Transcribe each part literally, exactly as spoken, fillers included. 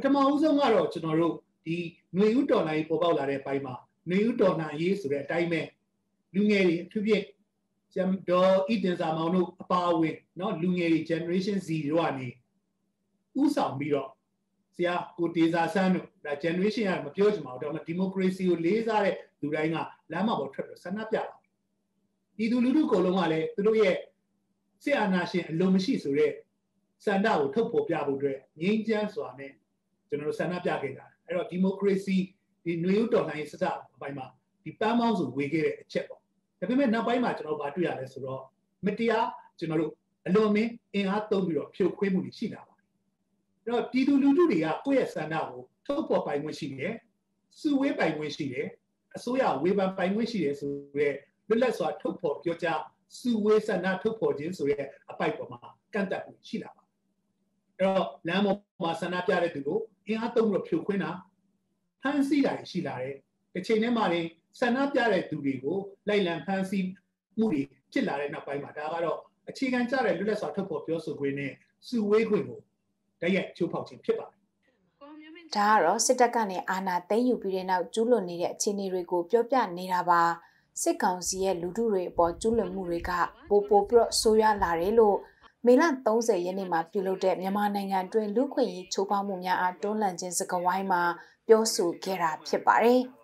ထမဦးဆုံးကတော့ကျွန်တော်တို့ဒီຫນွေဥတော်နိုင်ပေါ်ပေါက်လာတဲ့ပိုင်းမှာຫນွေဥတော်နိုင်ရေးဆိုတဲ့အတိုင်းပဲလူငယ်တွေအထူးဖြင့်ကျမ်ဒေါ်ဣတင်စာမောင်တို့အပါအဝင်เนาะလူငယ်တွေ generation Z တို့ကနေဥဆောင်ပြီးတော့ဆရာကိုတေစာဆန်းတို့ဒါ generation ကမပြောချင်ပါဘူးဒါပေမဲ့ democracy ကိုလေးစားတဲ့လူတိုင်းကလမ်းမပေါ်ထွက်ပြီးဆန္ဒပြတာဒီသူလူထုကိုလုံးကလည်းသူတို့ရဲ့စစ်အာဏာရှင်အလုံးမရှိဆိုတဲ့ဆန္ဒကိုထုတ်ဖော်ပြဖို့အတွက်ငြိမ်းချမ်းစွာနဲ့ကျွန်တော်တို့ဆန္ဒပြခဲ့တာအဲ့တော့ democracy ဒီຫນွေဥတော်နိုင်စစအပိုင်းမှာဒီပန်းမောင်းစုဝေခဲ့တဲ့အချက်ပေါ့ဒါပေမဲ့နောက်ပိုင်းမှာကျွန်တော်ဗာတွေ့ရလဲဆိုတော့မတရားကျွန်တော်တို့အလွန်မင်းအင်အားသုံးပြီးတော့ဖြိုခွင်းမှုတွေရှိလာပါတယ်အဲ့တော့ပြည်သူလူထုတွေကကိုယ့်ရဲ့ဆန္ဒကိုထုတ်ဖော်ပိုင်ခွင့်ရှိတယ်စုဝေးပိုင်ခွင့်ရှိတယ်အစိုးရဝေဖန်ပိုင်ခွင့်ရှိတယ်ဆိုတော့လွတ်လပ်စွာထုတ်ဖော်ပြောကြားစုဝေးဆန္ဒထုတ်ဖော်ခြင်းဆိုတဲ့အပိုက်ပေါ်မှာကန့်သတ်မှုရှိလာပါတယ်အဲ့တော့လမ်းပေါ်မှာဆန္ဒပြတဲ့သူကိုအင်အားသုံးပြီးတော့ဖြိုခွင်းတာဖမ်းဆီးတာရှိလာတယ်တစ်ချိန်တည်းမှာလည်းဆန္ဒပြတဲ့သူတွေကိုလိုက်လံဖမ်းဆီးမှုတွေဖြစ်လာတဲ့နောက်ပိုင်းမှာဒါကတော့အခြေခံကျတဲ့လွတ်လပ်စွာထုတ်ဖော်ပြောဆိုခွင့်နဲ့စုဝေးခွင့်ကိုတရက်ချိုးဖောက်ခြင်းဖြစ်ပါတယ်။ဒါကတော့စစ်တပ်ကနေအာဏာသိမ်းယူပြီးတဲ့နောက်ကျူးလွန်နေတဲ့အခြေအနေတွေကိုပြောပြနေတာပါ။စစ်ကောင်စီရဲ့လူထုတွေအပေါ်ကျူးလွန်မှုတွေကပိုပိုပြီးတော့ဆိုးရွားလာတယ်လို့မေလသုံးဆယ်ရက်နေ့မှာပြုလုပ်တဲ့မြန်မာနိုင်ငံအတွင်းလူ့ခွင့်ရေးချိုးဖောက်မှုများအားတွန်းလှန်ခြင်းစကားဝိုင်းမှာပြောဆိုခဲ့တာဖြစ်ပါတယ်။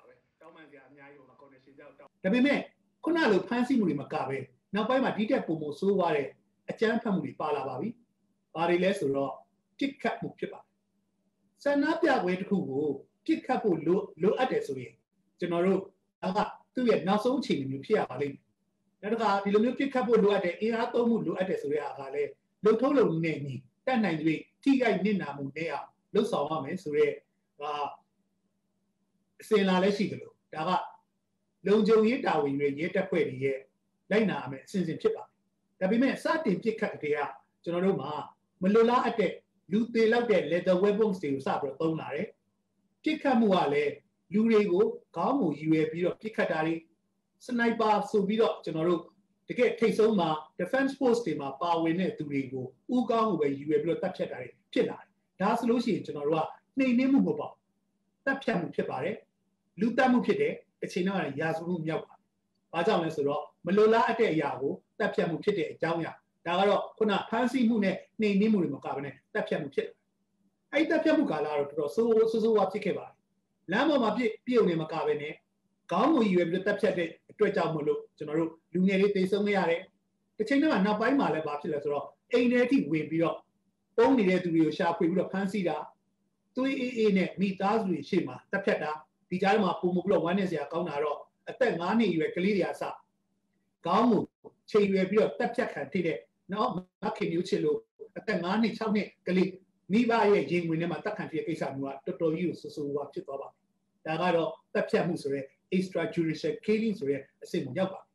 ဒါပေမဲ့ခုနလိုဖမ်းဆီးမှုတွေမကပဲနောက်ပိုင်းမှာဒီတက်ပုံပုံဆိုးသွားတဲ့အကြမ်းဖက်မှုတွေပါလာပါပြီ။ဘာတွေလဲဆိုတော့ပြစ်ခတ်မှုဖြစ်ပါတယ်။ဆန္ဒပြပွဲတစ်ခုကိုပြစ်ခတ်ဖို့လိုလိုအပ်တယ်ဆိုရင်ကျွန်တော်တို့ကသူ့ရဲ့နောက်ဆုံးအခြေအနေမျိုးဖြစ်ရပါလိမ့်မယ်။နောက်တစ်ခါဒီလိုမျိုးပြစ်ခတ်ဖို့လိုအပ်တဲ့အင်အားသုံးမှုလိုအပ်တယ်ဆိုတဲ့အခါကလည်းလုံထုံးလုံနေညီတက်နိုင်၍ထိခိုက်နစ်နာမှုနဲ့အောင်လှုပ်ဆောင်ရမယ်ဆိုတဲ့ဟာအစင်လာလည်းရှိကြလို့ဒါကလုံခြုံရေးတာဝန်တွေရဲတပ်ဖွဲ့တွေရဲ့လိုက်နာရမယ်အစဉ်စဉ်ဖြစ်ပါတယ်ဒါပေမဲ့စတင်ပြစ်ခတ်တဲ့ကကျွန်တော်တို့မှာမလိုလားအပ်တဲ့လူသေးလောက်တဲ့ leather weapons တွေကိုစပြီးတော့သုံးလာတယ်ပြစ်ခတ်မှုကလည်းလူတွေကိုခေါင်းကိုယူရပြီးတော့ပြစ်ခတ်တာတွေစနိုက်ပါဆိုပြီးတော့ကျွန်တော်တို့တကယ်ထိတ်ဆုံးမှာ defense force တွေမှာပါဝင်တဲ့သူတွေကိုဥကောင်းကိုပဲယူရပြီးတော့တပ်ဖြတ်တာတွေဖြစ်လာတယ်ဒါဆိုလို့ရှိရင်ကျွန်တော်တို့ကနှိမ်နှင်းမှုမပေါ့တပ်ဖြတ်မှုဖြစ်ပါတယ်လူတပ်မှုဖြစ်တယ်အချိန်တော့ရာဇဝမှုမြောက်ပါတယ်။ဘာကြောင့်လဲဆိုတော့မလိုလားအပ်တဲ့အရာကိုတပ်ဖြတ်မှုဖြစ်တဲ့အကြောင်းအရာဒါကတော့ခုနဖမ်းဆီးမှုနဲ့နှိမ်နင်းမှုတွေမကဘဲနဲ့တပ်ဖြတ်မှုဖြစ်တယ်။အဲဒီတပ်ဖြတ်မှုကာလတော့တော်တော်ဆိုးဆိုးဆိုးဝါးဖြစ်ခဲ့ပါတယ်။လမ်းပေါ်မှာပြည့်ပြုံနေမကဘဲနဲ့ခေါင်းကိုယူရပြီးတပ်ဖြတ်တဲ့အတွက်ကြောင့်မလို့ကျွန်တော်တို့လူငယ်တွေတေဆုံးခဲ့ရတယ်။တစ်ချိန်တည်းမှာနောက်ပိုင်းမှာလည်းဘာဖြစ်လဲဆိုတော့အိမ်ထဲထိဝင်ပြီးတော့ပုံနေတဲ့သူတွေကိုရှာဖွေပြီးတော့ဖမ်းဆီးတာသွေးအေးအေးနဲ့မိသားစုတွေရှေ့မှာတပ်ဖြတ်တာဒီကြားမှာပုံမပြီးတော့ဝမ်းနေစရာကောင်းတာတော့အသက်ငါးနှစ်အရွယ်ကလေးတွေအစခေါင်းကိုချိန်ရွယ်ပြီးတော့တက်ဖြတ်ခံထိတဲ့နော်မခင်မျိုးချစ်လို့အသက်ငါးနှစ်ခြောက်နှစ်ကလေးမိဘရဲ့ရင်ဝင်ထဲမှာတက်ခံထိတဲ့ကိစ္စမျိုးကတော်တော်ကြီးကိုဆူဆူဝါဖြစ်သွားပါတယ်ဒါကတော့တက်ဖြတ်မှုဆိုရဲ extrajudicial killing ဆိုရဲအဆင့်ကိုရောက်ပါ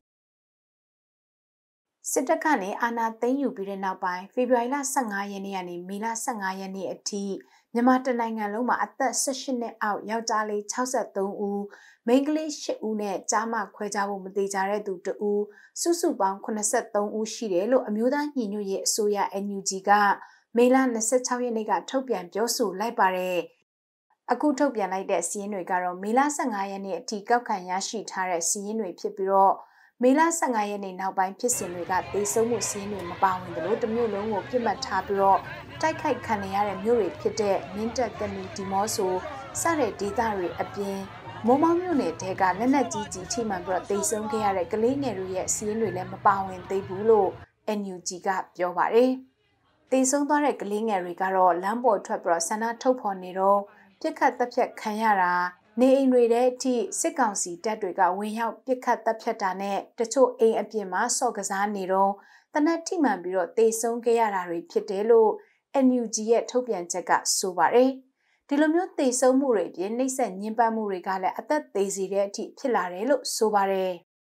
စစ်တပ်ကနေအာဏာသိမ်းယူပြီးတဲ့နောက်ပိုင်းဖေဖော်ဝါရီလဆယ့်ငါးရက်နေ့ကနေမေလဆယ့်ငါးရက်နေ့အထိမြန်မာတနိုင်ငံလုံးမှာအသက်၁၈နှစ်အောက်ယောက်ျားလေး၆၃ဦးမိန်းကလေး၈ဦးနဲ့ကျားမခွဲခြားဖို့မတိကျတဲ့သူတဦးစုစုပေါင်း၈၃ဦးရှိတယ်လို့အမျိုးသားညီညွတ်ရေးအစိုးရ N U G ကမေလ၂၆ရက်နေ့ကထုတ်ပြန်ပြောဆိုလိုက်ပါတယ်အခုထုတ်ပြန်လိုက်တဲ့စီးရင်တွေကတော့မေလဆယ့်ငါးရက်နေ့အထိကောက်ခံရရှိထားတဲ့စီးရင်တွေဖြစ်ပြီးတော့မေလဆယ့်ငါးရက်နေ့နောက်ပိုင်းဖြစ်စဉ်တွေကသေဆုံးမှုစီးရင်တွေမပါဝင်သလိုတမျိုးလုံးကိုပြစ်မှတ်ထားပြီးတော့တိုက်ခိုက်ခံရတဲ့မြို့တွေဖြစ်တဲ့မင်းတပ်ကနီဒီမော့ဆိုစတဲ့ဒေသတွေအပြင်မိုးမောင်းမြို့နယ်တဲကလက်နက်ကြီးကြီးထိမှန်ပြီးတော့သေဆုံးခဲ့ရတဲ့ကလေးငယ်တွေရဲ့စီးရင်တွေလည်းမပါဝင်သေးဘူးလို့ N U G ကပြောပါတယ်။သေဆုံးသွားတဲ့ကလေးငယ်တွေကတော့လမ်းပေါ်ထွက်ပြီးတော့ဆန္ဒထုတ်ဖော်နေတော့ပြစ်ခတ်တပ်ဖြတ်ခံရတာနေအိမ်တွေတဲ့အထိစစ်ကောင်စီတပ်တွေကဝင်ရောက်ပစ်ခတ်တပ်ဖြတ်တာနဲ့တချို့အိမ်အပြင်မှာဆော့ကစားနေတော့တနက်ထိမှန်ပြီးတော့တေဆုံးခဲ့ရတာတွေဖြစ်တယ်လို့ N U G ရဲ့ထုတ်ပြန်ချက်ကဆိုပါတယ်ဒီလိုမျိုးတေဆုံးမှုတွေပြင်နှိမ့်ဆက်ညှဉ်းပန်းမှုတွေကလည်းအသက်သေးစေတဲ့အထိဖြစ်လာတယ်လို့ဆိုပါတယ်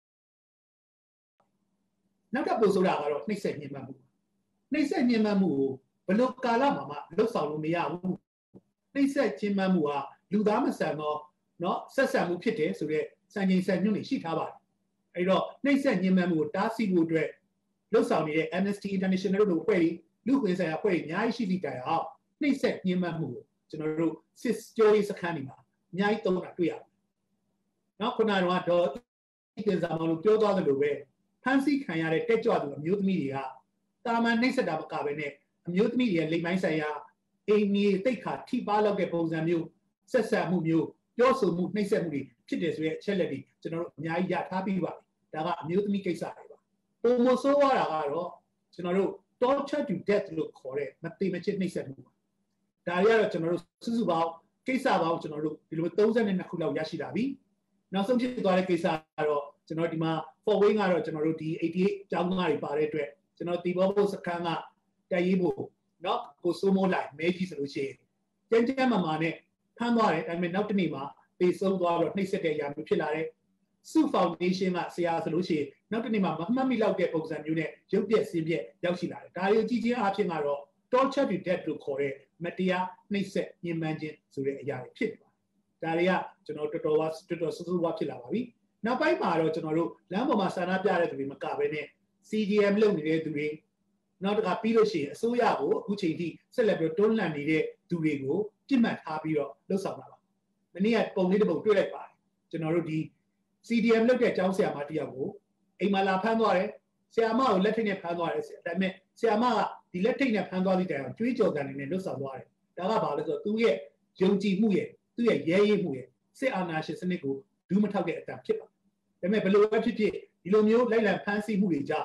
နောက်တစ်ပုဒ်ဆိုတာကတော့နှိမ့်ဆက်ညှဉ်းပန်းမှုနှိမ့်ဆက်ညှဉ်းပန်းမှုကိုဘယ်လိုကာလမှာမှလွတ်ဆောင်လို့မရဘူးနှိမ့်ဆက်ညှဉ်းပန်းမှုဟာလူသားမဆန်တော့နော်ဆက်ဆံမှုဖြစ်တယ်ဆိုတော့စံချိန်စံညွှန်းတွေရှိထားပါတယ်အဲဒီတော့နှိမ့်ဆက်ညှဉ်းပန်းမှုကိုတားဆီးဖို့အတွက်လှုပ်ဆောင်နေတဲ့ Amnesty International တို့ဖွဲ့ပြီးလူ့ခွင့်ဆိုင်ရာဖွဲ့ပြီးအများကြီးရှိသည့်တိုင်အောင်နှိမ့်ဆက်ညှဉ်းပန်းမှုကိုကျွန်တော်တို့စစ်ကြောရေးစခန်းတွေမှာအများကြီးသုံးတာတွေ့ရတယ်နော်ခုနကတော့တင်စားမလို့ပြောသွားတယ်လို့ပဲဖန်ဆီးခံရတဲ့တက်ကြွသူအမျိုးသမီးတွေကတာမန်နှိမ့်ဆက်တာမကပဲနဲ့အမျိုးသမီးတွေရဲ့လိမ်မိုင်းဆိုင်ရာအိမ်ကြီးတိတ်ခါထိပါလောက်တဲ့ပုံစံမျိုးဆက်ဆက်မှုမျိုးပြောဆိုမှုနှိမ့်ဆက်မှုတွေဖြစ်တယ်ဆိုတဲ့အချက်လက်တွေကျွန်တော်တို့အများကြီးရထားပြီးပါပြီဒါကအမျိုးသမီးကိစ္စတွေပါပုံမဆိုးရတာကတော့ကျွန်တော်တို့ torture to death လို့ခေါ်တဲ့မတိမချစ်နှိမ့်ဆက်မှုပါဒါတွေကတော့ကျွန်တော်တို့စုစုပေါင်းကိစ္စပေါင်းကျွန်တော်တို့ဒီလိုသုံး၂ခုလောက်ရရှိတာပြီနောက်ဆုံးဖြစ်သွားတဲ့ကိစ္စကတော့ကျွန်တော်ဒီမှာ for wing ကတော့ကျွန်တော်တို့ဒီeighty-eightကျောင်းသားတွေပါတဲ့အတွက်ကျွန်တော်တီဘောဖို့စခန်းကတိုက်ရေးဖို့เนาะကိုစိုးမိုးလိုက်မဲကြီးဆိုလို့ရှိရင်ကျန်းကျန်းမာမာနဲ့ဖမ်းသွားတယ်ဒါပေမဲ့နောက်တစ်နေ့မှာပေးဆုံးသွားတော့နှိမ့်ဆက်တဲ့အရာမျိုးဖြစ်လာတယ်စု foundation ကဆရာဆိုလို့ရှိရင်နောက်တစ်နေ့မှာမမှတ်မိလောက်တဲ့ပုံစံမျိုးနဲ့ရုပ်ပြက်ဆင်းပြက်ရောက်ရှိလာတယ်ဒါတွေကိုကြည့်ချင်းအဖြစ်ကတော့ torture to death လို့ခေါ်တဲ့မတရားနှိမ့်ဆက်ညှဉ်းပန်းခြင်းဆိုတဲ့အရာတွေဖြစ်နေပါတယ်ဒါတွေကကျွန်တော်တော်တော်တော်တော်ဆူဆူဝါဖြစ်လာပါပြီနောက်ပိုင်းမှာတော့ကျွန်တော်တို့လမ်းပေါ်မှာဆန္ဒပြတဲ့သူတွေမကဘဲနဲ့ C D M လုပ်နေတဲ့သူတွေနောက်တစ်ခါပြီးလို့ရှိရင်အစိုးရကိုအခုချိန်ထိဆက်လက်ပြီးတွန်းလှန်နေတဲ့သူတွေကိုပြစ်မှတ်ထားပြီးတော့လှုပ်ဆောင်တာပါမနေ့ကပုံလေးတစ်ပုံတွေ့လိုက်ပါတယ်ကျွန်တော်တို့ဒီ C D M လုပ်တဲ့ကျောင်းဆရာမတယောက်ကိုအိမ်မှာလာဖမ်းသွားတယ်ဆရာမကိုလက်ထိတ်နဲ့ဖမ်းသွားတယ်ဒါပေမဲ့ဆရာမကဒီလက်ထိတ်နဲ့ဖမ်းသွားသည့်တိုင်အောင်ကြွေးကြော်ကန်နေနဲ့လှုပ်ဆောင်သွားတယ်ဒါကဘာလဲဆိုတော့သူ့ရဲ့ယုံကြည်မှုရဲ့သူ့ရဲ့ရဲရဲမှုရဲ့စစ်အာဏာရှင်စနစ်ကိုဒူးမထောက်တဲ့အတန်ဖြစ်ပါတယ်ဒါပေမဲ့ဘယ်လိုပဲဖြစ်ဖြစ်ဒီလိုမျိုးလိုက်လံဖမ်းဆီးမှုတွေကြောင့်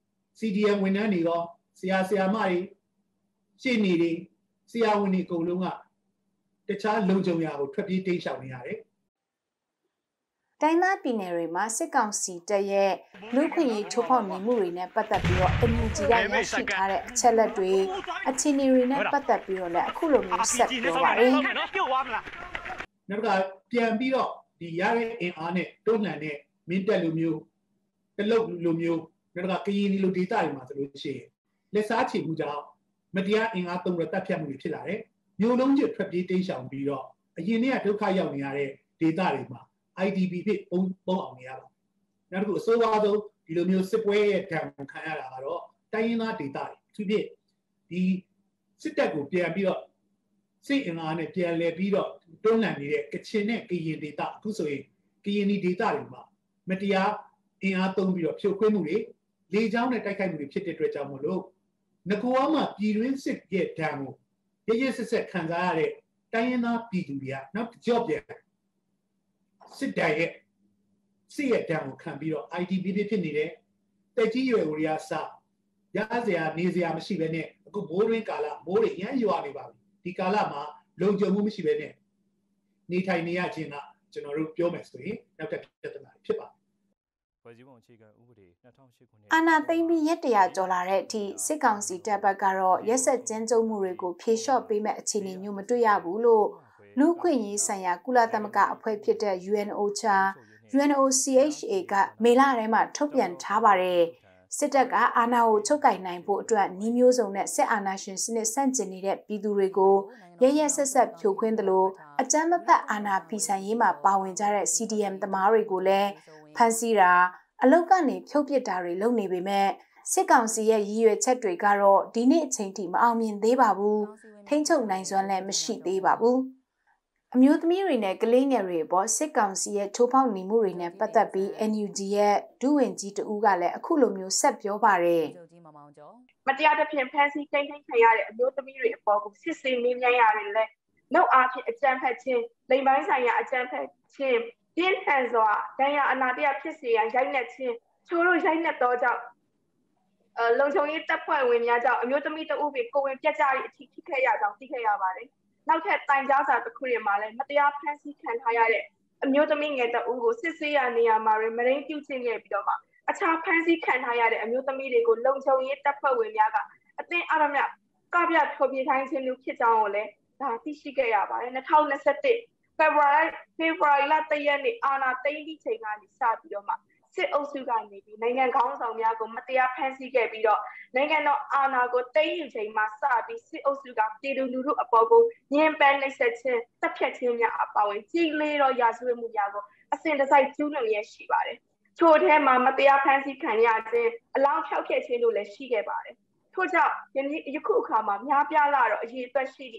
C D M ဝန်ထမ်းတွေရောဆရာဆရာမတွေရှေ့နေတွေဆရာဝန်တွေအကုန်လုံးကတခြားလုံခြုံရာကိုထွက်ပြေးတိမ်းရှောင်နေရတယ်တိုင်းသားပြည်နယ်တွေမှာစစ်ကောင်စီတပ်ရဲ့လူခွင့်ရေးချိုးဖောက်နေမှုတွေနဲ့ပတ်သက်ပြီးတော့အန်ယူဂျီကရရှိထားတဲ့အချက်လက်တွေအခြေအနေတွေနဲ့ပတ်သက်ပြီးတော့လည်းအခုလိုမျိုးဆက်ပြောပါရယ်နောက်ကပြန်ပြီးတော့ဒီရတဲ့အင်အားနဲ့တွန်းလှန်တဲ့မင်းတက်လူမျိုးတလုတ်လူမျိုးနောက်ကကရင်လူဒေသတွေမှာဆိုလို့ရှိရင်လက်စားချေမှုကြောင့်မတရားအင်အားသုံးရတပ်ဖြတ်မှုတွေဖြစ်လာတယ်မျိုးလုံးကျထွက်ပြေးတိမ်းရှောင်ပြီးတော့အရင်ကဒုက္ခရောက်နေရတဲ့ဒေသတွေမှာI D P ဖြစ်ပုံပုံအောင်နေရပါနောက်တစ်ခုအစိုးရဆုံးဒီလိုမျိုးစစ်ပွဲရဲ့ဒဏ်ကိုခံရတာကတော့တိုင်းရင်းသားဒေသတွေသူဖြစ်ဒီစစ်တပ်ကိုပြန်ပြီးတော့စိတ်အင်အားနဲ့ပြန်လည်ပြီးတော့တွန်းလှန်နေတဲ့ကချင်နဲ့ကရင်ဒေသအခုဆိုရင်ကရင်ဒေသတွေမှာမတရားအင်အားသုံးပြီးတော့ဖြိုခွင်းမှုတွေလေကြောင်းနဲ့တိုက်ခိုက်မှုတွေဖြစ်တဲ့အတွက်ကြောင့်မို့လို့ငကောမှာပြည်တွင်းစစ်ရဲ့ဒဏ်ကိုရရဆက်ဆက်ခံစားရတဲ့တိုင်းရင်းသားပြည်သူတွေကနောက်ကြော့ပြန်စစ်တပ်ရဲ့စစ်ရဲ့ဒဏ်ကိုခံပြီးတော့ I D P ဖြစ်နေတယ်တက်ကြီးရွယ်ကိုရစရစရာနေစရာမရှိဘဲနဲ့အခုမိုးရင်းကာလမိုးတွေရမ်းရွာနေပါပြီဒီကာလမှာလုံခြုံမှုမရှိဘဲနဲ့နေထိုင်နေရခြင်းကကျွန်တော်တို့ပြောမယ်ဆိုရင်နောက်တစ်ပြဿနာဖြစ်ပါတယ်ဖွဲ့စည်းပုံအခြေခံဥပဒေ၂၀၀၈ခုနှစ်အာဏာသိမ်းပြီးရက်တရာကျော်လာတဲ့အထိစစ်ကောင်စီတပ်ဘက်ကတော့ရက်ဆက်ကျန်းကျုံမှုတွေကိုဖြေလျှော့ပေးမဲ့အခြေအနေမျိုးမတွေ့ရဘူးလို့လူခွင့်ရေးဆိုင်ရာကုလသမဂ္ဂအဖွဲ့ဖြစ်တဲ့ U N O C H A U N O C H A ကမေလထဲမှာထုတ်ပြန်ထားပါတယ်စစ်တပ်ကအာဏာကိုချုပ်ကိုင်နိုင်ဖို့အတွက်နှီးမျိုးစုံနဲ့စစ်အာဏာရှင်စနစ်ဆန့်ကျင်နေတဲ့ပြည်သူတွေကိုရရဆက်ဆက်ဖြိုခွင်းသလိုအကြမ်းမဖက်အာဏာဖီဆန်ရေးမှာပါဝင်ကြတဲ့ C D M သမားတွေကိုလည်းဖမ်းဆီးတာအလုတ်ကနေဖြုတ်ပစ်တာတွေလုပ်နေပေမဲ့စစ်ကောင်စီရဲ့ရည်ရွယ်ချက်တွေကတော့ဒီနေ့အချိန်ထိမအောင်မြင်သေးပါဘူးထိန်းချုပ်နိုင်စွမ်းလည်းမရှိသေးပါဘူးအမျိုးသမီးတွေနဲ့ကလေးငယ်တွေပေါ်စစ်ကောင်စီရဲ့ထိုးဖောက်နေမှုတွေနဲ့ပတ်သက်ပြီး N U G ရဲ့ဒုဝန်ကြီးတဦးကလည်းအခုလိုမျိုးဆက်ပြောပါတယ်မတရားသဖြင့်ဖမ်းဆီးထိန်းသိမ်းခံရတဲ့အမျိုးသမီးတွေအပေါ်ကိုစစ်ဆေးမေးမြန်းရတယ်လေနောက်အားဖြင့်အကြမ်းဖက်ခြင်းလိမ်ပိုင်းဆိုင်ရာအကြမ်းဖက်ခြင်းပြင်းထန်စွာဒဏ်ရာအနာတရဖြစ်စေရန်ရိုက်နှက်ခြင်းချိုးတို့ရိုက်နှက်တော့ကြောင့်အလုံခြုံရေးတပ်ဖွဲ့ဝင်များကြောင့်အမျိုးသမီးတဦးပဲကိုဝင်ပြတ်ကြရတဲ့အထိဖြစ်ခဲ့ရကြောင်းသိခဲ့ရပါတယ်နောက်ထပ်တိုင်ကြားစာတစ်ခုရမှာလည်းမတရားဖမ်းဆီးခံထားရတဲ့အမျိုးသမီးငယ်တဦးကိုစစ်ဆေးရနေရမှာရမရင်းပြုခြင်းခဲ့ပြီးတော့မှအခြားဖမ်းဆီးခံထားရတဲ့အမျိုးသမီးတွေကိုလုံခြုံရေးတပ်ဖွဲ့ဝင်များကအသင်းအားရမြကပြထုတ်ပြထိုင်းခြင်းမျိုးဖြစ်ကြောင်းကိုလည်းဒါသိရှိခဲ့ရပါတယ်၂၀၂၁ဖေဖော်ဝါရီဖေဖော်ဝါရီလတရက်နေ့အာဏာသိမ်းပြီးချိန်ကနေစပြီးတော့မှစစ်အုပ်စုကနေပြီးနိုင်ငံခေါင်းဆောင်များကိုမတရားဖမ်းဆီးခဲ့ပြီးတော့နိုင်ငံတော်အာဏာကိုသိမ်းယူချိန်မှာစပြီးစစ်အုပ်စုကပြည်သူလူထုအပေါ်ကိုညှဉ်းပန်းနှိပ်စက်ခြင်းတပ်ဖြတ်ခြင်းများအပါအဝင်ကြီးလေးသောရာဇဝတ်မှုများကိုအစဉ်တစိုက်ကျူးလွန်ရရှိပါတယ်။ထို့ထဲမှာမတရားဖမ်းဆီးခံရခြင်းအလောင်းဖြောက်ခဲ့ခြင်းတို့လည်းရှိခဲ့ပါတယ်။ထို့ကြောင့်ယခုအခါမှာများပြားလာတော့အရေးအတွက်ရှိသည့်စ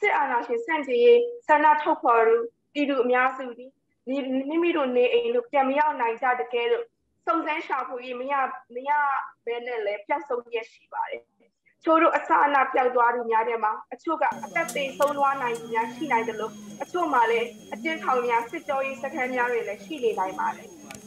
စစ်အာဏာရှင်စန့်ကျင်ရေးဆန္ဒထုတ်ဖော်လို့ပြည်သူအများစုဒီမိမိတို့နေအိမ်လို့ပြန်မရောက်နိုင်ကြတကယ်လို့စုံစမ်းရှာဖွေရေးမရမရဘဲနဲ့လည်းပျောက်ဆုံးရရှိပါတယ်ချို့တို့အစအနပြောက်သွားသူများတဲ့မှာအချို့ကအသက်သေဆုံးသွားနိုင်သူများရှိနိုင်တယ်လို့အချို့မှလည်းအကျဉ်းထောင်များစစ်ကြောရေးစခန်းများတွေလည်းရှိနေနိုင်ပါတယ်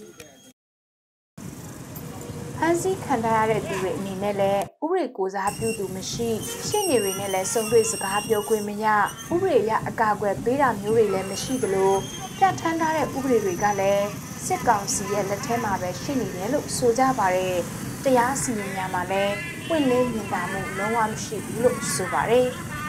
ဟန်စီခံထားရတဲ့သူတွေအနေနဲ့လည်းဥပဒေကိုစားပြုသူမရှိရှင်းနေတွေနဲ့လည်းစုံတွေ့စကားပြောခွင့်မရဥပဒေရအကာအကွယ်ပေးတာမျိုးတွေလည်းမရှိသလိုပြဋ္ဌာန်းထားတဲ့ဥပဒေတွေကလည်းစစ်ကောင်စီရဲ့လက်ထဲမှာပဲရှိနေတယ်လို့ဆိုကြပါတယ်တရားစီရင်များမှာလည်းပွင့်လင်းမြင်သာမှုလုံးဝမရှိဘူးလို့ဆိုပါတယ်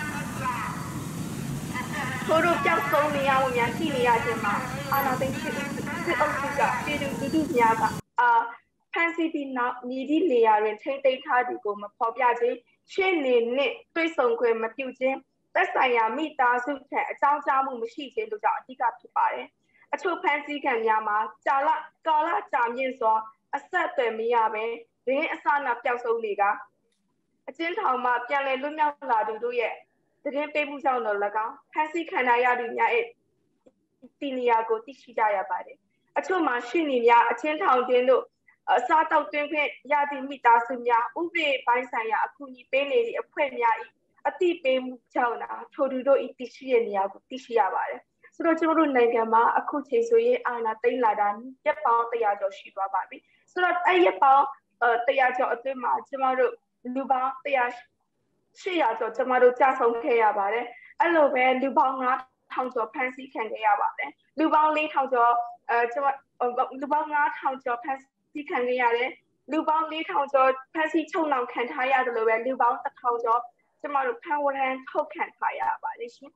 ထို့တို့ပျောက်ဆုံးနေရမှုများရှိနေရခြင်းမှာအာဏာသိမ်းစစ်စစ်အုပ်စုကပြည်သူလူထုများကအာဖန်စီပြီးနောက်မြေကြီးနေရာတွင်ထိမ့်သိမ်းထားသူကိုမဖော်ပြခြင်းရှင်းနေနဲ့တွေ့ဆုံခွင့်မပြုခြင်းသက်ဆိုင်ရာမိသားစုထံအကြောင်းကြားမှုမရှိခြင်းတို့ကြောင့်အဓိကဖြစ်ပါတယ်အချို့ဖန်စီခံများမှာကြာလကာလကြာမြင့်စွာအဆက်အသွယ်မရဘဲရင်းအစနာပျောက်ဆုံးနေကအကျဉ်းထောင်မှာပြန်လည်လွတ်မြောက်လာသူတို့ရဲ့သတင်းပေးမှုကြောင့်တော့၎င်းဖန်စီခံရသူများရဲ့တီနီယာကိုသိရှိကြရပါတယ်အချို့မှာရှိနေများအချင်းထောင်တွင်တို့အစားတောက်တွင်ဖြင့်ရသည့်မိသားစုများဥပဒေပိုင်းဆိုင်ရာအကူအညီပေးနေသည့်အဖွဲ့များ၏အတိပေးမှုကြောင့်လားထိုသူတို့၏သိရှိရနေရာကိုသိရှိရပါတယ်ဆိုတော့ကျွန်တော်တို့နိုင်ငံမှာအခုချိန်ဆိုရင်အာဏာသိမ်းလာတာရက်ပေါင်းတရာကျော်ရှိသွားပါပြီဆိုတော့အဲ့ရက်ပေါင်းတရာကျော်အတွင်းမှာကျွန်တော်တို့လူပေါင်းတရာရှစ်ရာကျော်ကျွန်တော်တို့ကြာဆုံးခဲ့ရပါတယ်အဲ့လိုပဲလူပေါင်းငါးထောင်ကျော်ဖမ်းဆီးခံခဲ့ရပါတယ်လူပေါင်းလေးထောင်ကျော်အဲကျွန်တော်လူပေါင်းငါးထောင်ကျော်ဖမ်းဆီးခံခဲ့ရတယ်လူပေါင်းလေးထောင်ကျော်ဖမ်းဆီးချုပ်နှောင်ခံထားရတယ်လို့ပဲလူပေါင်းတစ်ထောင်ကျော်ကျွန်တော်တို့ဖမ်းဝရမ်းထုတ်ခံထားရပါတယ်ရှင်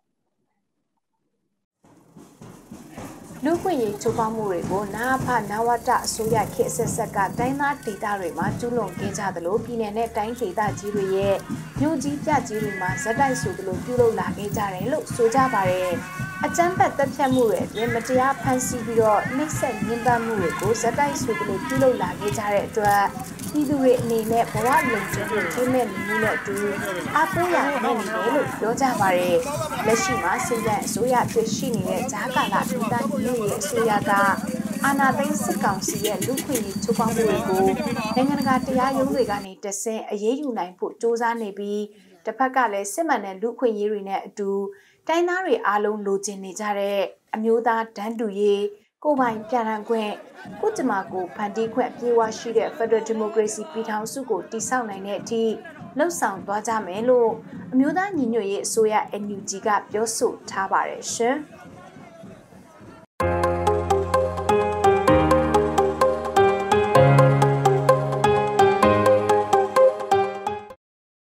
လူ့ခွင့်ရေးချိုးဖောက်မှုတွေကိုနာဖနဝတအစိုးရခေတ်ဆက်ဆက်ကတိုင်းသားဒေသတွေမှာကျူးလွန်ခဲ့ကြသလိုပြည်내နဲ့တိုင်းဒေသကြီးတွေရဲ့မြို့ကြီးပြကြီးတွေမှာဇက်တိုက်ဆိုသလိုပြုလုပ်လာခဲ့ကြတယ်လို့ဆိုကြပါတယ်အကြမ်းဖက်တပ်ဖြတ်မှုတွေအတွင်းမတရားဖမ်းဆီးပြီးတော့နှိပ်စက်ညှဉ်းပန်းမှုတွေကိုဇက်တိုက်ဆိုသလိုပြုလုပ်လာခဲ့ကြတဲ့အတွက်ပြည်သူတွေအနေနဲ့ဘဝလုံခြုံမှုထိမဲ့မှုနဲ့အတူအားပေးရနိုင်နေတယ်လို့ပြောကြပါတယ်လက်ရှိမှာစီကံအစိုးရဖြစ်ရှိနေတဲ့ဂျာကာလာဒေသကြီးရဲ့အစိုးရကအာဏာသိမ်းစစ်ကောင်စီရဲ့လူ့ခွင့်ရေးချိုးဖောက်မှုတွေကိုနိုင်ငံတကာတရားရုံးတွေကနေတဆင့်အရေးယူနိုင်ဖို့စ조사နေပြီးတစ်ဖက်ကလည်းစစ်မှန်တဲ့လူ့ခွင့်ရေးတွေနဲ့အတူတိုင်းသားတွေအားလုံးလိုချင်နေကြတဲ့အမျိုးသားတန်းတူရေးကိုယ်ပိုင်ပြဋ္ဌာန်းခွင့်ကုသမာကိုဖန်တီးခွင့်ပြေဝရှိတဲ့ Federal Democracy ပြည်ထောင်စုကိုတည်ဆောက်နိုင်တဲ့အထိလှုပ်ဆောင်သွားကြမယ်လို့အမျိုးသားညီညွတ်ရေးအစိုးရ N U G ကပြောဆိုထားပါတယ်ရှင်။